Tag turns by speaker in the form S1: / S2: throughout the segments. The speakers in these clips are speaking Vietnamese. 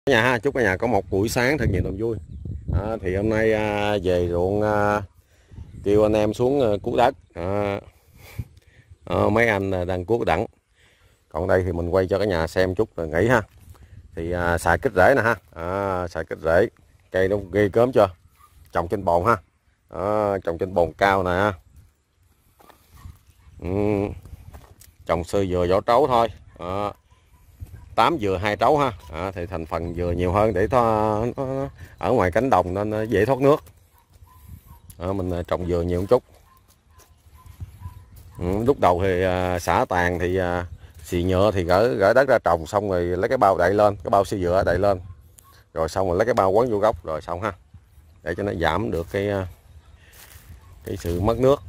S1: Cả nhà ha, chúc cả nhà có một buổi sáng thật nhiều niềm vui. Thì hôm nay về ruộng, kêu anh em xuống cuốc đất. Mấy anh đang cuốc đẳng. Còn đây thì mình quay cho cả nhà xem chút rồi nghỉ ha. Thì xài kích rễ nè ha, xài kích rễ, cây nó ghê gớm chưa, trồng trên bồn ha, trồng trên bồn cao nè. Trồng sơ dừa vỏ trấu thôi, 8 dừa 2 trấu ha. Thì thành phần dừa nhiều hơn để nó ở ngoài cánh đồng nên nó dễ thoát nước. Mình trồng dừa nhiều một chút. Lúc đầu thì xả tàn thì xì nhựa thì gỡ đất ra trồng, xong rồi lấy cái bao đậy lên, cái bao xi dừa đậy lên, rồi xong rồi lấy cái bao quấn vô gốc rồi xong ha, để cho nó giảm được cái sự mất nước.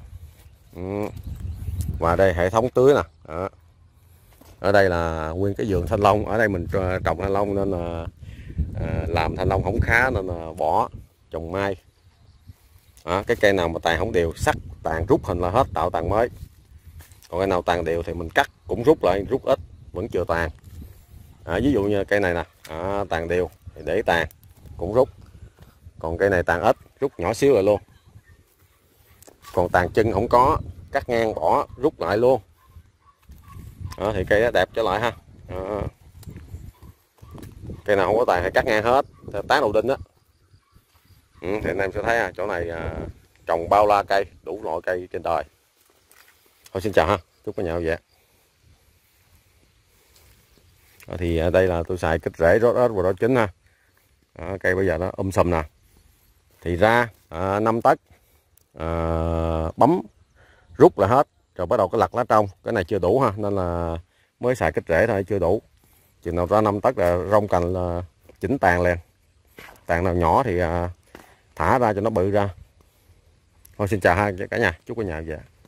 S1: Và đây hệ thống tưới nè. Ở đây là nguyên cái vườn thanh long, ở đây mình trồng thanh long nên là làm thanh long không khá nên là bỏ trồng mai. Cái cây nào mà tàn không đều, sắc tàn rút hình là hết, tạo tàn mới. Còn cây nào tàn đều thì mình cắt cũng rút lại, rút ít vẫn chưa tàn. Ví dụ như cây này nè, tàn đều thì để tàn cũng rút, còn cây này tàn ít rút nhỏ xíu lại luôn. Còn tàn chân không có, cắt ngang bỏ rút lại luôn. Thì cây nó đẹp trở lại ha. Cây nào không có tàn thì cắt ngang hết, tán đầu đinh đó. Thì anh em sẽ thấy chỗ này trồng bao la cây, đủ loại cây trên đời. Thôi xin chào ha, chúc cả nhà vui vẻ. Thì đây là tôi xài kích rễ rót ớt và rót chín ha. Cây bây giờ nó sùm nè. Thì ra 5 tấc, bấm rút là hết, rồi bắt đầu cái lặt lá trong. Cái này chưa đủ ha, nên là mới xài kích rễ thôi, chưa đủ. Chừng nào ra 5 tấc là rong cành là chỉnh tàn liền. Tàn nào nhỏ thì thả ra cho nó bự ra. Thôi xin chào ha cả nhà, chúc cả nhà về.